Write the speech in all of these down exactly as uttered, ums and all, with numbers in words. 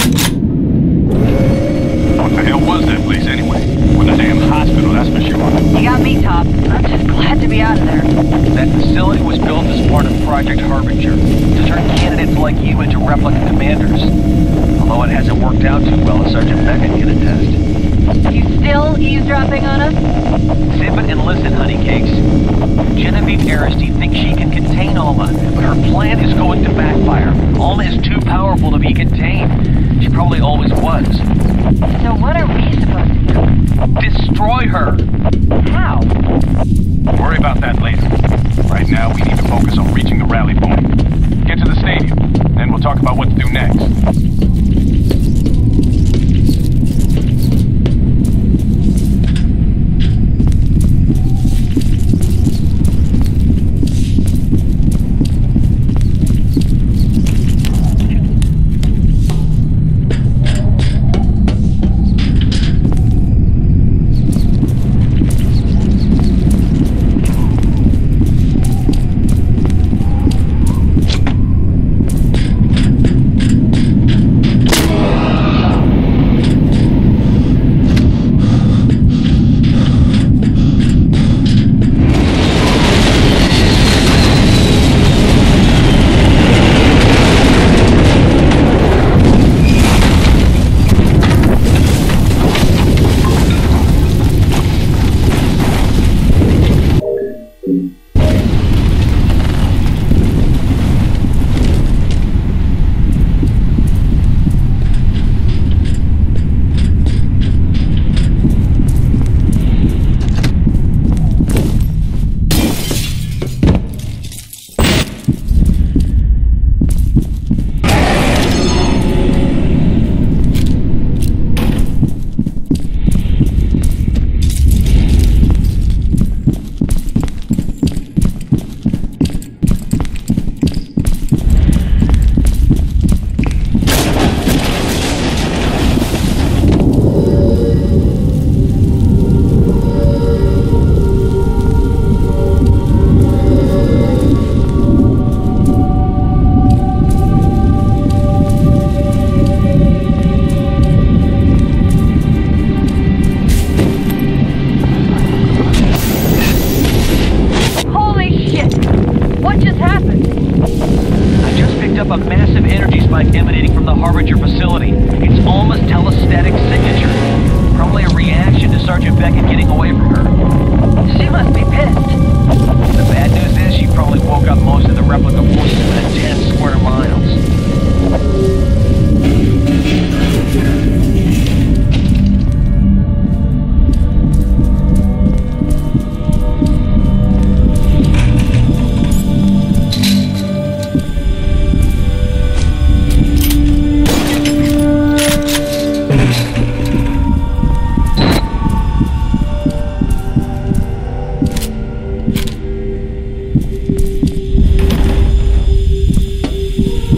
What the hell was that place anyway? With a damn hospital, that's for sure. You got me, Top. I'm just glad to be out of there. That facility was built as part of Project Harbinger to turn candidates like you into replica commanders. Although it hasn't worked out too well, as Sergeant Beckett can attest. You still eavesdropping on us? Zip it and listen, honeycakes. Genevieve Aristide thinks she can contain Alma, but her plan is going to backfire. Alma is too powerful to be contained. She probably always was. So what are we supposed to do? Destroy her! How? Worry about that later. Right now, we need to focus on reaching the rally point. Get to the stadium, then we'll talk about what to do next. A massive energy spike emanating from the Harbinger facility. It's almost telestatic signature. Probably a reaction to Sergeant Beckett getting away from her. She must be pissed. The bad news is she probably woke up most of the replica forces within ten square miles. You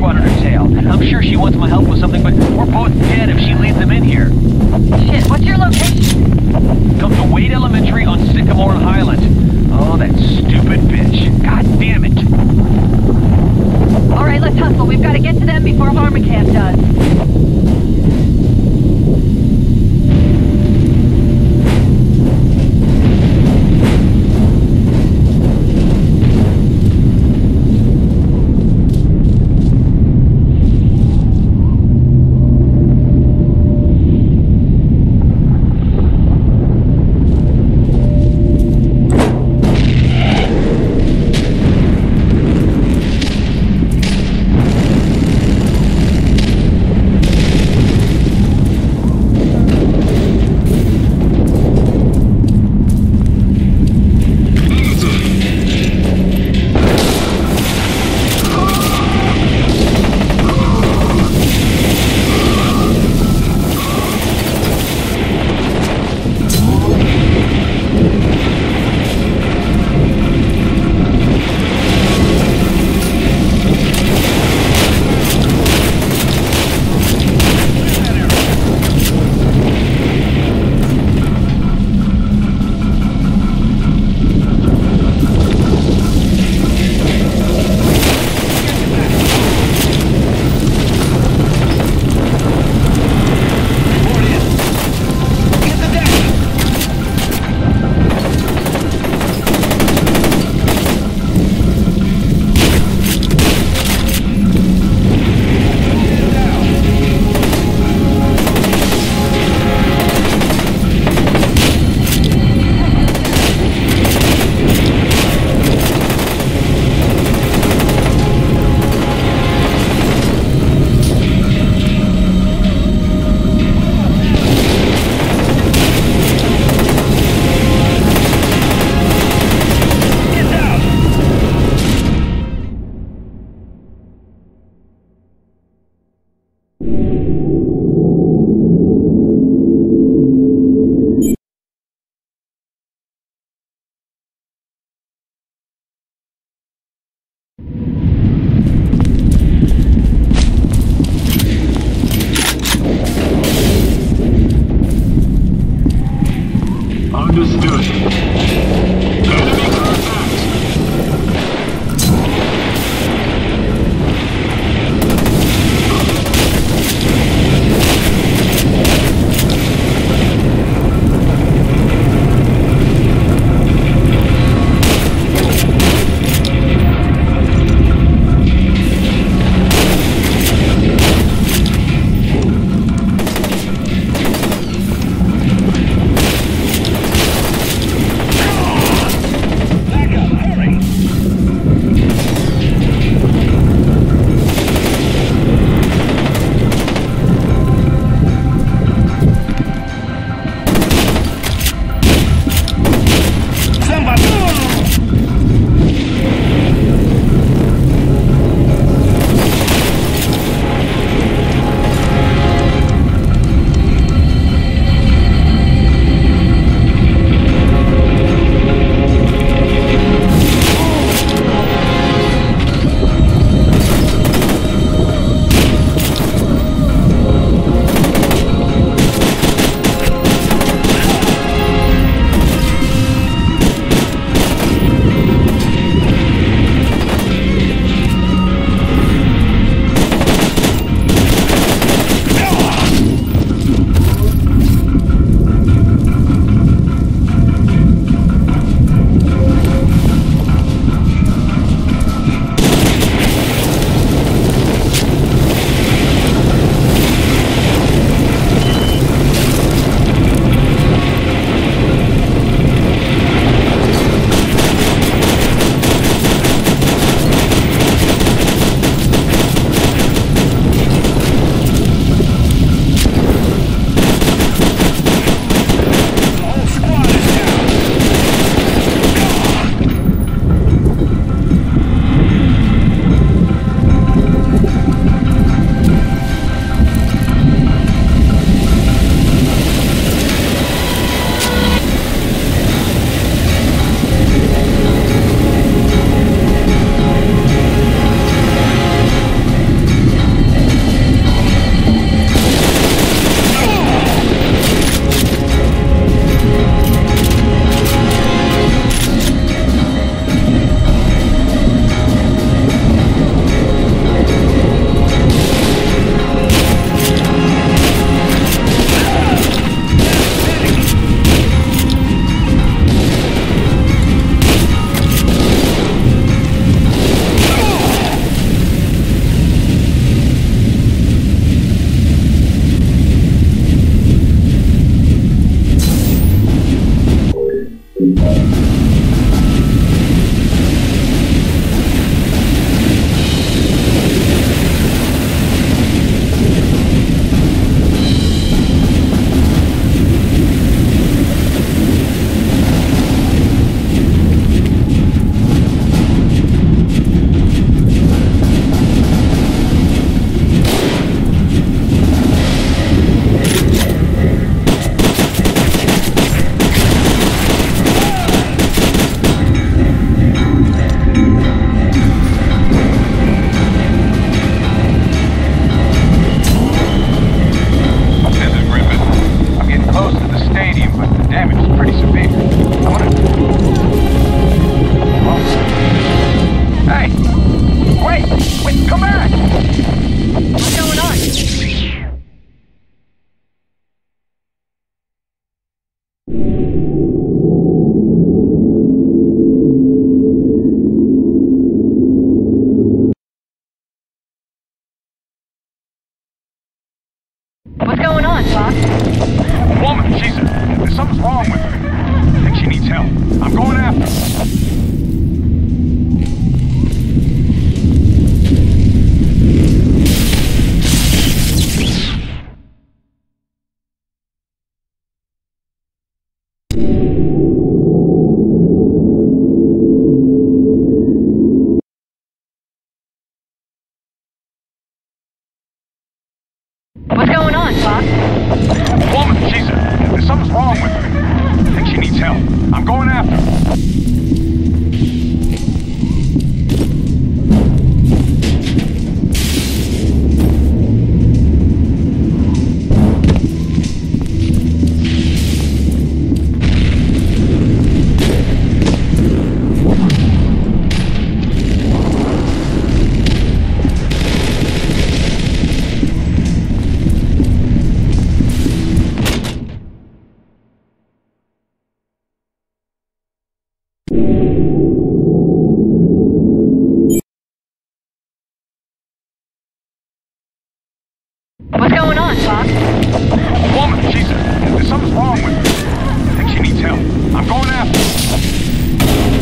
squad on her tail. I'm sure she wants my help with something, but we're both dead if she leads them in here. Shit, what's your location? Come to Wade Elementary on Sycamore Highland. Oh, that stupid bitch. God damn it. All right, let's hustle. We've got to get to them before Harmacamp does. What's going on, Fox? A woman, she's a... There's something's wrong with her. I think she needs help. I'm going after her. What's going on, Fox? A woman, she's a... There's something's wrong with her. I think she needs help. I'm going after her. What's going on, Fox? A woman, she's a... There's something's wrong with her. I think she needs help. I'm going after her.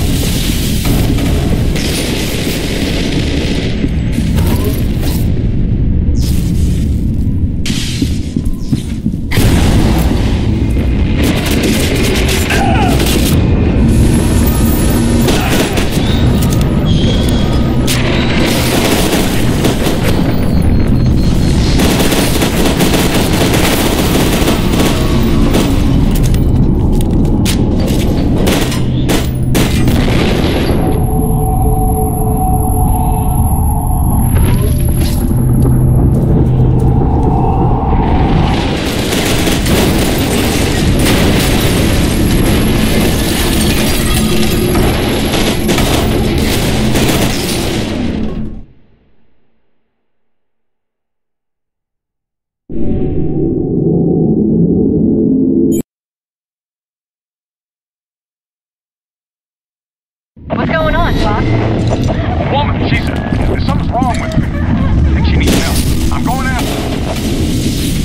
What's going on, Fox? A woman, she's a... There's something's wrong with her. I think she needs help. I'm going after her.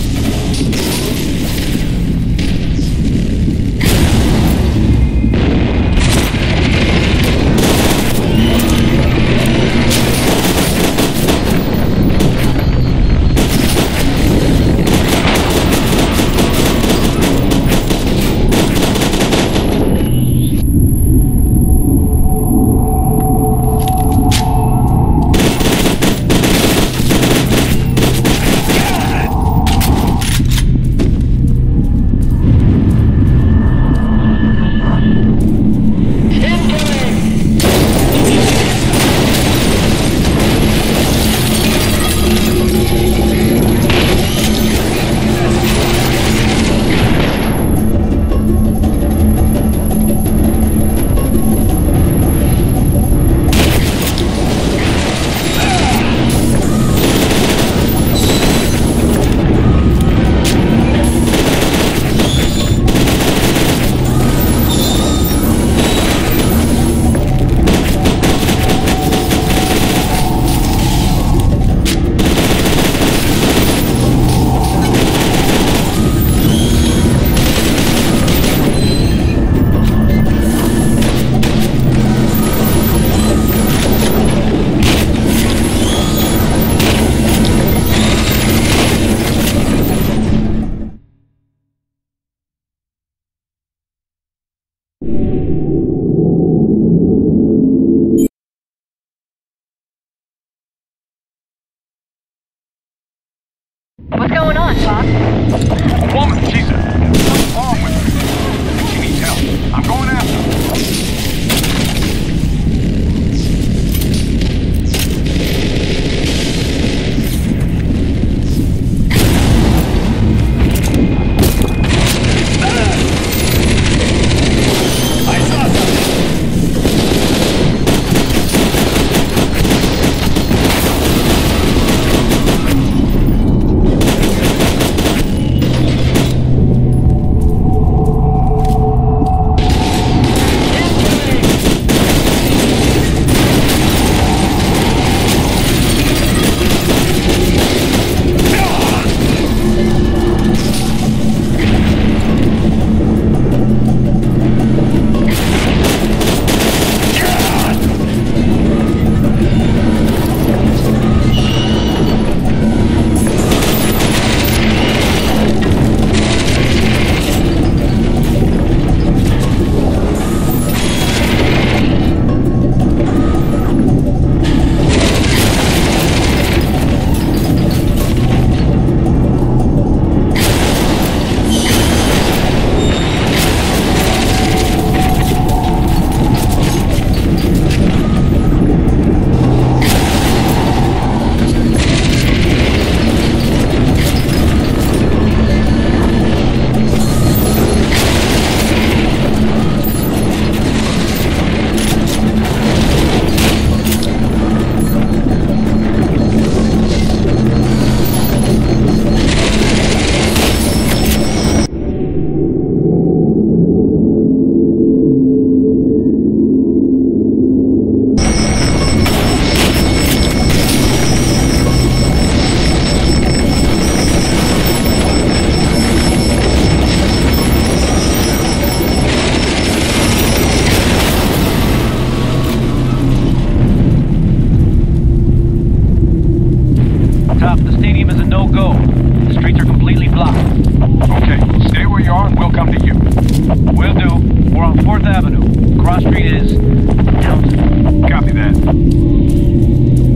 What's going on, Fox? A woman, she's a... There's something's wrong with her. I think she needs help. I'm going after her. no-go. The streets are completely blocked. Okay, stay where you are and we'll come to you. Will do. We're on fourth Avenue. Cross Street is... Townsend. Copy that.